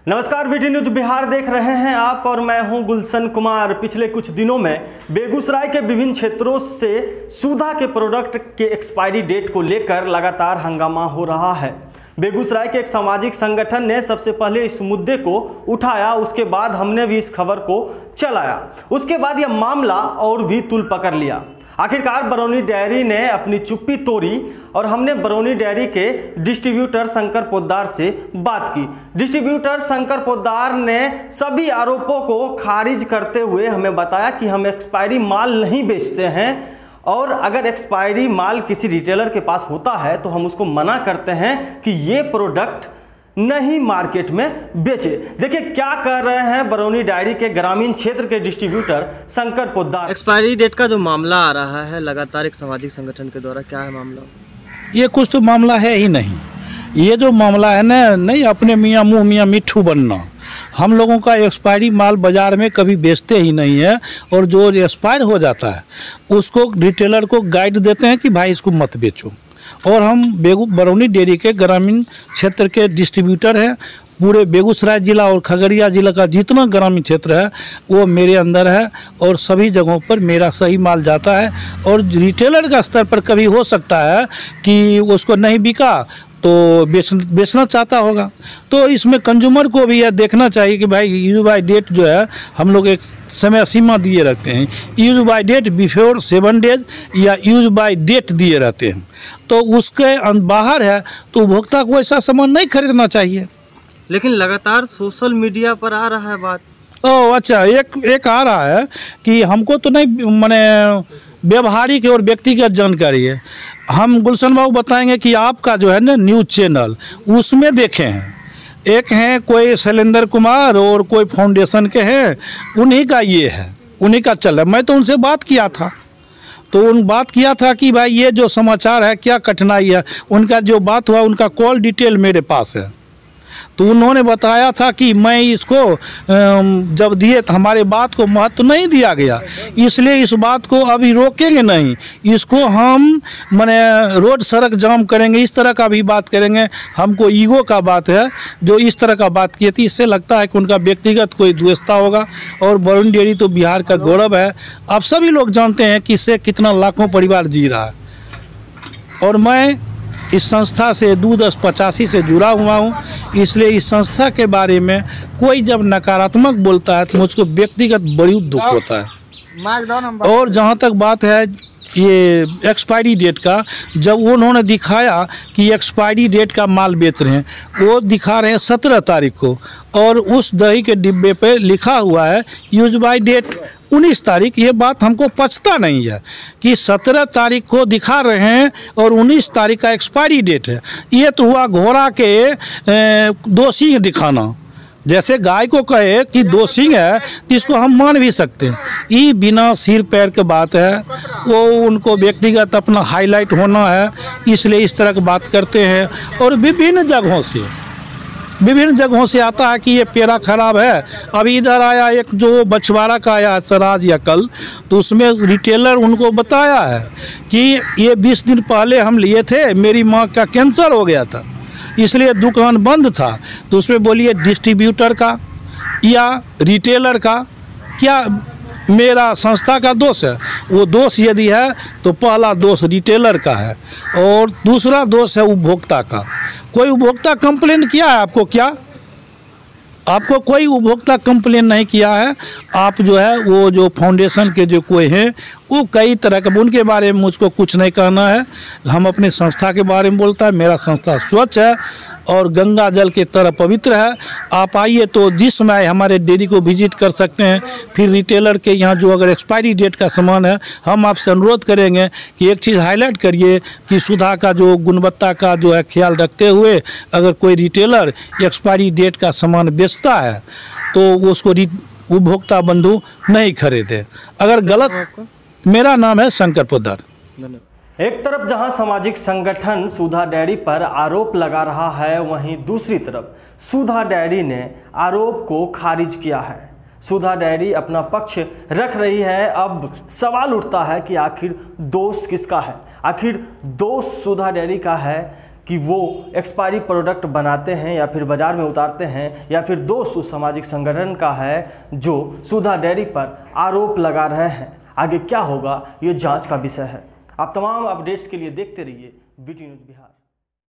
नमस्कार, VT news Bihar देख रहे हैं आप और मैं हूं गुलशन कुमार। पिछले कुछ दिनों में बेगूसराय के विभिन्न क्षेत्रों से सुधा के प्रोडक्ट के एक्सपायरी डेट को लेकर लगातार हंगामा हो रहा है। बेगूसराय के एक सामाजिक संगठन ने सबसे पहले इस मुद्दे को उठाया, उसके बाद हमने भी इस खबर को चलाया। उसके बाद यह मामला और भी तूल पकड़ लिया। आखिरकार बरौनी डेयरी ने अपनी चुप्पी तोड़ी और हमने बरौनी डेयरी के डिस्ट्रीब्यूटर शंकर पोद्दार से बात की। डिस्ट्रीब्यूटर शंकर पोद्दार ने सभी आरोपों को खारिज करते हुए हमें बताया कि हम एक्सपायरी माल नहीं बेचते हैं और अगर एक्सपायरी माल किसी रिटेलर के पास होता है तो हम उसको मना करते हैं कि ये प्रोडक्ट नहीं मार्केट में बेचे। देखिए क्या कर रहे हैं बरौनी डेयरी के ग्रामीण क्षेत्र के distributor Shankar Poddar. Expiry date का जो मामला आ रहा है लगातार एक सामाजिक संगठन के द्वारा, क्या है मामला? ये कुछ तो मामला है ही नहीं। ये जो मामला है ना, नहीं अपने मियाँ मुँह मियाँ मिट्ठू बनना। हम लोगों का एक्सपायरी माल बाज़ार में कभी बेचते ही नहीं है और जो एक्सपायर हो जाता है उसको रिटेलर को गाइड देते हैं कि भाई इसको मत बेचो। और हम बरौनी डेयरी के ग्रामीण क्षेत्र के डिस्ट्रीब्यूटर हैं। पूरे बेगूसराय ज़िला और खगड़िया ज़िला का जितना ग्रामीण क्षेत्र है वो मेरे अंदर है और सभी जगहों पर मेरा सही माल जाता है। और रिटेलर का स्तर पर कभी हो सकता है कि उसको नहीं बिका तो बेचना चाहता होगा, तो इसमें कंज्यूमर को भी यह देखना चाहिए कि भाई यूज बाय डेट जो है हम लोग एक समय सीमा दिए रखते हैं। Use by date before 7 days या यूज बाय डेट दिए रहते हैं, तो उसके बाहर है तो उपभोक्ता को ऐसा सामान नहीं खरीदना चाहिए। लेकिन लगातार सोशल मीडिया पर आ रहा है बात। ओह अच्छा, एक आ रहा है कि हमको तो नहीं माने व्यवहारिक और व्यक्तिगत जानकारी है। हम गुलशन बाबू बताएंगे कि आपका जो है ना न्यूज़ चैनल उसमें देखे हैं, एक हैं कोई शैलेंद्र कुमार और कोई फाउंडेशन के हैं, उन्हीं का ये है, उन्हीं का चल रहा है। मैं तो उनसे बात किया था बात किया था कि भाई ये जो समाचार है क्या कठिनाई है। उनका जो बात हुआ उनका कॉल डिटेल मेरे पास है, तो उन्होंने बताया था कि मैं इसको जब दिए तो हमारे बात को महत्व नहीं दिया गया, इसलिए इस बात को अभी रोकेंगे नहीं, इसको हम माने रोड सड़क जाम करेंगे, इस तरह का भी बात करेंगे। हमको ईगो का बात है जो इस तरह का बात की थी, इससे लगता है कि उनका व्यक्तिगत कोई द्वेषता होगा। और बरौनी डेयरी तो बिहार का गौरव है, आप सभी लोग जानते हैं कि इससे कितना लाखों परिवार जी रहा है। और मैं इस संस्था से दूध 85 से जुड़ा हुआ हूँ, इसलिए इस संस्था के बारे में कोई जब नकारात्मक बोलता है तो मुझको व्यक्तिगत बड़ी दुख होता है। और जहाँ तक बात है ये एक्सपायरी डेट का, जब उन्होंने दिखाया कि एक्सपायरी डेट का माल बेच रहे हैं, वो दिखा रहे हैं 17 तारीख को और उस दही के डिब्बे पे लिखा हुआ है यूज बाय डेट 19 तारीख। ये बात हमको पचता नहीं है कि 17 तारीख को दिखा रहे हैं और 19 तारीख का एक्सपायरी डेट है। ये तो हुआ घोड़ा के 2 सींग दिखाना। जैसे गाय को कहे कि 2 सींग है तो इसको हम मान भी सकते हैं, ये बिना सिर पैर के बात है। वो उनको व्यक्तिगत अपना हाईलाइट होना है, इसलिए इस तरह की बात करते हैं। और विभिन्न जगहों से आता है कि ये पेड़ा खराब है। अभी इधर आया एक जो बछवाड़ा का आया सराज या कल, तो उसमें रिटेलर उनको बताया है कि ये 20 दिन पहले हम लिए थे, मेरी माँ का कैंसर हो गया था इसलिए दुकान बंद था। तो उसमें बोलिए डिस्ट्रीब्यूटर का या रिटेलर का, क्या मेरा संस्था का दोष है? वो दोष यदि है तो पहला दोष रिटेलर का है और दूसरा दोष है उपभोक्ता का। कोई उपभोक्ता कंप्लेन किया है आपको? क्या आपको कोई उपभोक्ता कंप्लेन नहीं किया है? आप जो है वो जो फाउंडेशन के जो कोई हैं वो कई तरह के, उनके बारे में मुझको कुछ नहीं कहना है। हम अपनी संस्था के बारे में बोलता है। मेरा संस्था स्वच्छ है और गंगा जल के तरह पवित्र है। आप आइए तो जिस समय हमारे डेयरी को विजिट कर सकते हैं। फिर रिटेलर के यहाँ जो अगर एक्सपायरी डेट का सामान है, हम आपसे अनुरोध करेंगे कि एक चीज़ हाईलाइट करिए कि सुधा का जो गुणवत्ता का जो है ख्याल रखते हुए अगर कोई रिटेलर एक्सपायरी डेट का सामान बेचता है तो उसको उपभोक्ता बंधु नहीं खरीदे। अगर गलत। मेरा नाम है शंकर पोद्दार। एक तरफ जहां सामाजिक संगठन सुधा डेयरी पर आरोप लगा रहा है, वहीं दूसरी तरफ सुधा डेयरी ने आरोप को खारिज किया है। सुधा डेयरी अपना पक्ष रख रही है। अब सवाल उठता है कि आखिर दोष किसका है? आखिर दोष सुधा डेयरी का है कि वो एक्सपायरी प्रोडक्ट बनाते हैं या फिर बाज़ार में उतारते हैं, या फिर दोष उस सामाजिक संगठन का है जो सुधा डेयरी पर आरोप लगा रहे हैं। आगे क्या होगा ये जांच का विषय है। आप तमाम अपडेट्स के लिए देखते रहिए VT न्यूज़ बिहार।